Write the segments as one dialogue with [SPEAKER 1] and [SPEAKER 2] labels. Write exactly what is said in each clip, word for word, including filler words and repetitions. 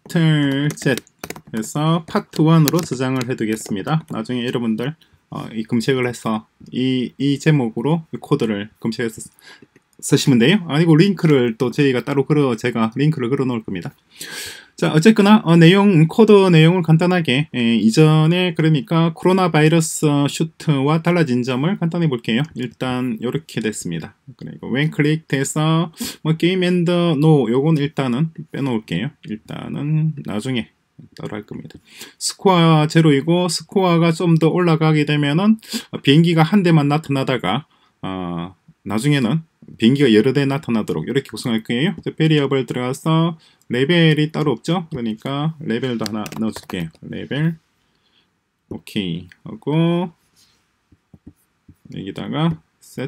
[SPEAKER 1] 컨트롤 Z 해서 파트 일으로 저장을 해두겠습니다. 나중에 여러분들 어, 이 검색을 해서 이, 이 제목으로 이 코드를 검색해서 쓰시면 돼요. 아니고 링크를 또 저희가 따로 걸어 제가 링크를 걸어 놓을 겁니다. 자, 어쨌거나 어, 내용 코드 내용을 간단하게 에, 이전에 그러니까 코로나 바이러스 슈트와 달라진 점을 간단히 볼게요. 일단 이렇게 됐습니다. 그리고 왼 클릭돼서 뭐 게임 앤드 노 요건 일단은 빼놓을게요. 일단은 나중에 따로 할 겁니다. 스코어 제로이고 스코어가 좀 더 올라가게 되면은 어, 비행기가 한 대만 나타나다가 어, 나중에는 비행기가 여러 대 나타나도록 이렇게 구성할 거예요. 베리어블 들어가서 레벨이 따로 없죠. 그러니까 레벨도 하나 넣어줄게요. 레벨 오케이 하고 여기다가 set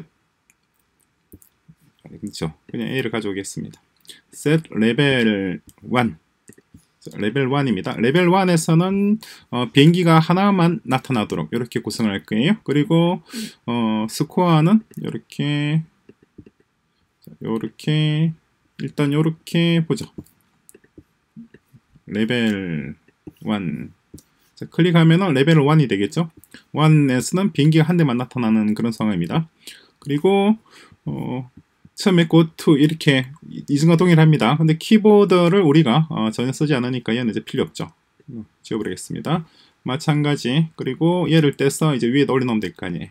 [SPEAKER 1] 그렇죠. 그냥 A를 가져오겠습니다. set 레벨 일 레벨 일입니다. 레벨 일에서는 어, 비행기가 하나만 나타나도록 이렇게 구성을 할 거예요. 그리고 어, 스코어는 이렇게 요렇게 일단 요렇게 보죠. 레벨 일 자, 클릭하면은 레벨 일이 되겠죠. 일에서는 비행기가 한 대만 나타나는 그런 상황입니다. 그리고 어, 처음에 go to 이렇게 이중과 동일합니다. 근데 키보드를 우리가 어, 전혀 쓰지 않으니까 얘는 이제 필요 없죠. 지워버리겠습니다. 마찬가지 그리고 얘를 떼서 이제 위에 올려놓으면 될 거 아니에요.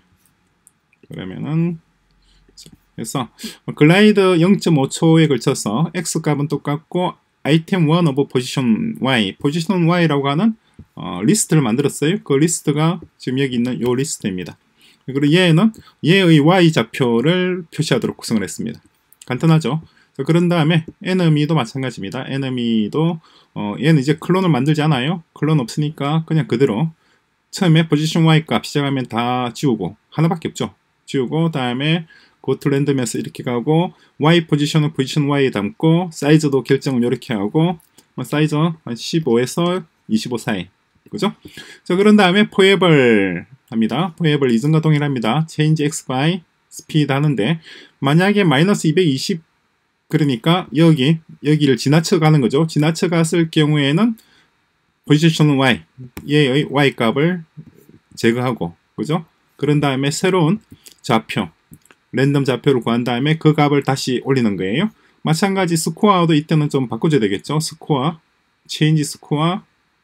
[SPEAKER 1] 그러면은 그래서 글라이드 영 점 오 초에 걸쳐서 x 값은 똑같고 아이템 일 오브 포지션 y 포지션 y라고 하는 어, 리스트를 만들었어요. 그 리스트가 지금 여기 있는 요 리스트입니다. 그리고 얘는 얘의 y 좌표를 표시하도록 구성을 했습니다. 간단하죠. 그런 다음에 enemy도 마찬가지입니다. enemy도 어, 얘는 이제 클론을 만들지 않아요. 클론 없으니까 그냥 그대로 처음에 포지션 y 값 시작하면 다 지우고 하나밖에 없죠. 지우고 다음에 go to random에서 이렇게 가고 y 포지션은 포지션 y에 담고 사이즈도 결정을 이렇게 하고 뭐 사이즈 한 십오에서 이십오 사이 그죠? 자 그런 다음에 forever 합니다. forever 이전과 동일합니다. change x by speed 하는데 만약에 마이너스 이백이십 그러니까 여기 여기를 지나쳐 가는 거죠. 지나쳐 갔을 경우에는 포지션 y 얘의 y 값을 제거하고 그죠? 그런 다음에 새로운 좌표 랜덤 좌표를 구한 다음에 그 값을 다시 올리는 거예요. 마찬가지 스코어도 이때는 좀 바꿔줘야 되겠죠. 스코어, change score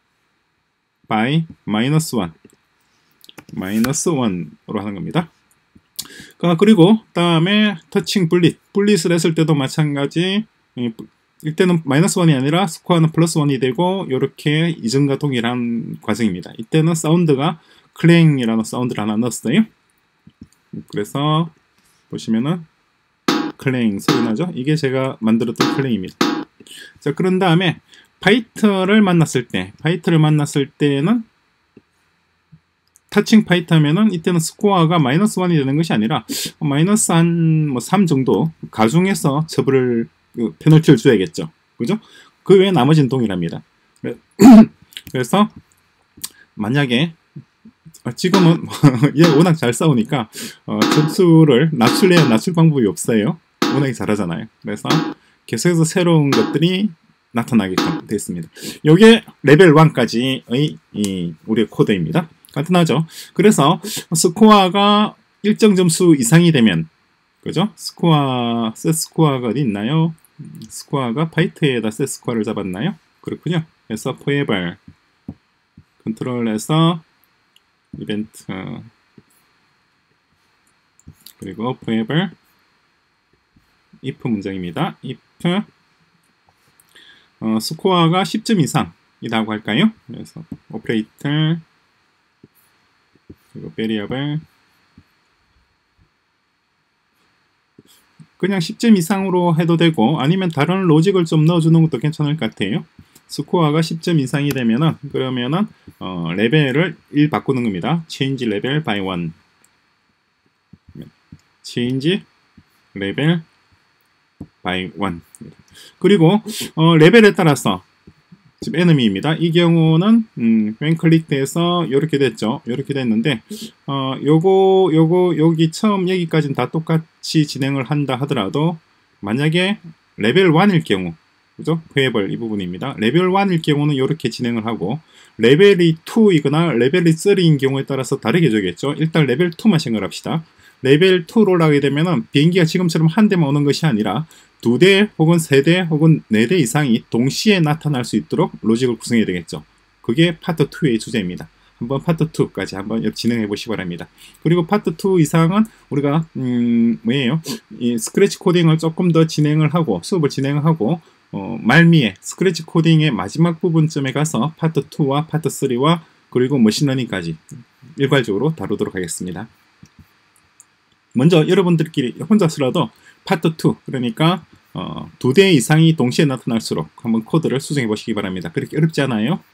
[SPEAKER 1] by 마이너스 일, 마이너스 일으로 하는 겁니다. 그리고 다음에 터칭 분릿, 분릿을 했을 때도 마찬가지. 이때는 마이너스 일이 아니라 스코어는 플러스 일이 되고 이렇게 이전과 동일한 과정입니다. 이때는 사운드가 클랭이라는 사운드를 하나 넣었어요. 그래서 보시면은 클랭 소리 나죠? 이게 제가 만들었던 클랭입니다. 자, 그런 다음에 파이트를 만났을 때, 파이트를 만났을 때는 터칭 파이트 하면은 이때는 스코어가 마이너스 일이 되는 것이 아니라 마이너스 한 뭐 삼 정도 가중해서 처벌을 그 페널티를 줘야겠죠. 그죠? 그 외에 나머지는 동일합니다. 그래서 만약에 지금은 얘 워낙 잘 싸우니까 어, 점수를 낮출래야 낮출 방법이 없어요. 워낙 잘하잖아요. 그래서 계속해서 새로운 것들이 나타나게끔 되어 있습니다. 이게 레벨 일까지의 이 우리의 코드입니다. 간단하죠. 그래서 스코어가 일정 점수 이상이 되면 그죠? 스코어 셋 스코어가 어디 있나요? 스코어가 파이트에다 셋 스코어를 잡았나요? 그렇군요. 그래서 forever 컨트롤해서 이벤트 그리고 forever if 문장입니다. if 어, 스코어가 십 점 이상이라고 할까요? 그래서 operator 그리고 variable 그냥 십 점 이상으로 해도 되고 아니면 다른 로직을 좀 넣어주는 것도 괜찮을 것 같아요. 스코어가 십 점 이상이 되면은 그러면은 어, 레벨을 일 바꾸는 겁니다. change level by 일 change level by 일 그리고 어, 레벨에 따라서 지금 enemy입니다. 이 경우는 음, 왼 클릭돼서 이렇게 됐죠. 이렇게 됐는데 어, 요거 요거 여기 처음 여기까지는 다 똑같이 진행을 한다 하더라도 만약에 레벨 일일 경우 그죠? 페이블 이 부분입니다. 레벨 일일 경우는 이렇게 진행을 하고 레벨이 이이거나 레벨이 삼인 경우에 따라서 다르게 되겠죠. 일단 레벨 이만 생각을 합시다. 레벨 이로 올라가게 되면은 비행기가 지금처럼 한 대만 오는 것이 아니라 두 대 혹은 세 대 혹은 네 대 이상이 동시에 나타날 수 있도록 로직을 구성해야 되겠죠. 그게 파트 이의 주제입니다. 한번 파트 이까지 한번 진행해 보시기 바랍니다. 그리고 파트 이 이상은 우리가 음 뭐예요? 이 스크래치 코딩을 조금 더 진행을 하고 수업을 진행하고 어, 말미에 스크래치 코딩의 마지막 부분쯤에 가서 파트 이와 파트 삼과 그리고 머신러닝까지 일괄적으로 다루도록 하겠습니다. 먼저 여러분들끼리 혼자서라도 파트 이 그러니까 어, 두 대 이상이 동시에 나타날수록 한번 코드를 수정해 보시기 바랍니다. 그렇게 어렵지 않아요.